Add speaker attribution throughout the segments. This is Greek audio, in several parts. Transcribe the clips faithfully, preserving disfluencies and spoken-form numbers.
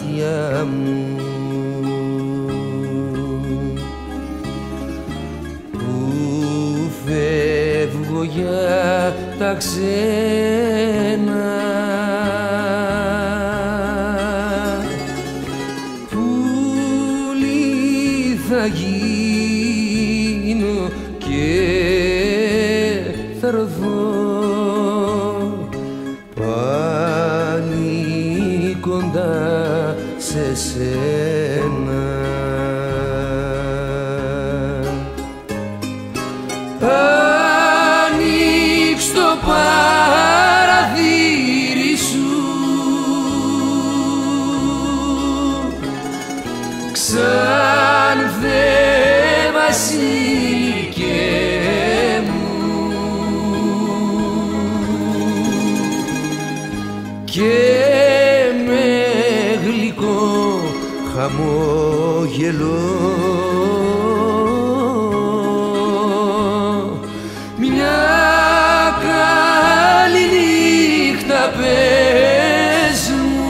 Speaker 1: μάτια μου που φεύγω για τα ξένα, πουλί θα γίνω και θα ρθώ πάλι κοντά σε σένα. Ανοίξ' το παραθύρι σου, ξανθέ βασίλικε μου, και με γλυκό χαμόγελο μια καλή νύχτα πες μου.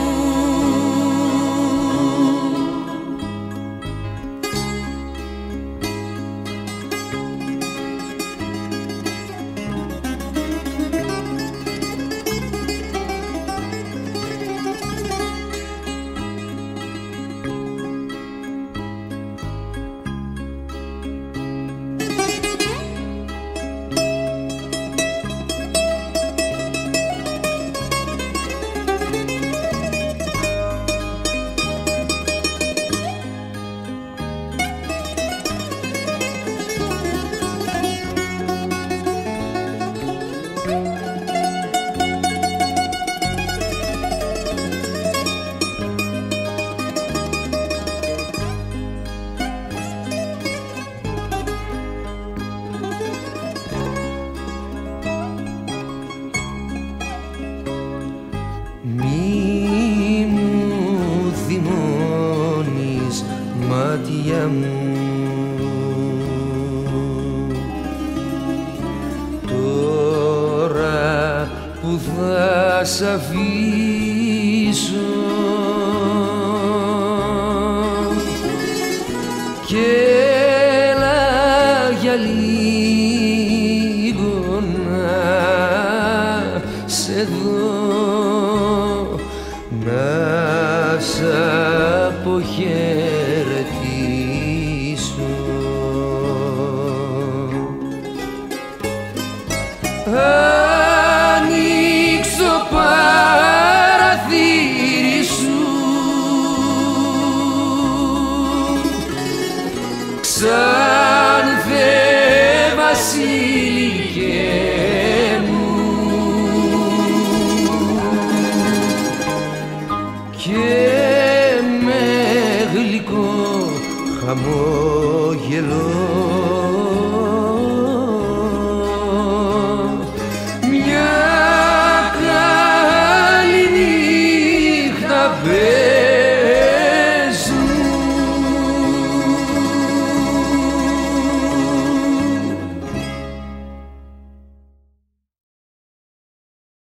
Speaker 1: Μη μου θυμώνεις μάτια μου, τώρα που θα σ' αφήσω και έλα για λίγο να σε δω, να σ' αποχαιρετήσω. Ανοίξ' το παραθύρι σου, ξανθέ βασίλικε μου, και με γλυκό χαμόγελο